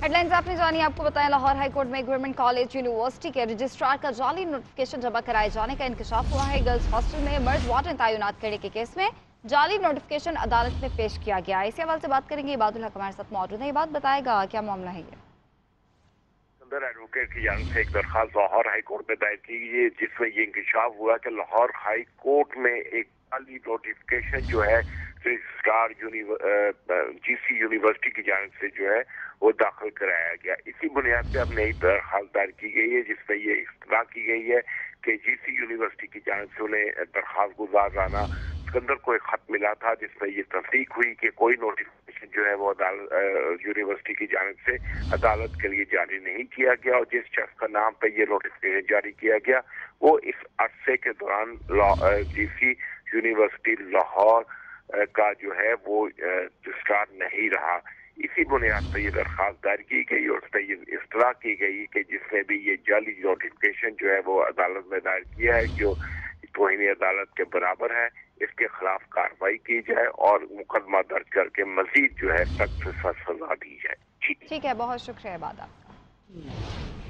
Headlines आपने जानी, आपको बताया लाहौर हाई कोर्ट में गवर्नमेंट कॉलेज यूनिवर्सिटी के रजिस्ट्रार का जाली नोटिफिकेशन जमा कराए जाने का इंकशाफ हुआ है। गर्ल्स हॉस्टल में मर्द वार्डन तैनात करने के केस में जाली नोटिफिकेशन अदालत में पेश किया गया है। इसी हवाले से बात करेंगे, इबादुल हक हमारे साथ मौजूद है। ये बात बताएगा क्या मामला है ये? एडवोकेट की जानिब से एक दरखास्त लाहौर हाई कोर्ट में दायर की गई है, जिसमें ये इंकशाफ हुआ कि लाहौर हाई कोर्ट में एक जाली नोटिफिकेशन जो है रजिस्ट्रार जीसी यूनिवर्सिटी की जानिब से जो है वो दाखिल कराया गया। इसी बुनियाद पे अब नई दरखास्त दायर की गई है, जिसमें ये इस्तरा की गई है कि जीसी यूनिवर्सिटी की जानिब से उन्हें दरखास्त गुजार राना सिकंदर को एक खत मिला था, जिसमें ये तस्दीक हुई कि कोई नोटिफिकेशन जो है वो यूनिवर्सिटी की जानिब से अदालत के लिए जारी नहीं किया गया, और जिस शख्स का नाम पे ये नोटिफिकेशन जारी किया गया वो इस अरसे के दौरान जीसी यूनिवर्सिटी लाहौर का जो है वो रजिस्ट्रार नहीं रहा। इसी बुनियाद पर ये दरखास्त दायर की गई और उस पर ये इस्तरा की गई कि जिसने भी ये जाली नोटिफिकेशन जो है वो अदालत में दायर किया है, जो तौहीन अदालत के बराबर है, इसके खिलाफ कार्रवाई की जाए और मुकदमा दर्ज करके मजीद जो है सख्त से सख्त सजा दी जाए। ठीक है, बहुत शुक्रिया बात आपका।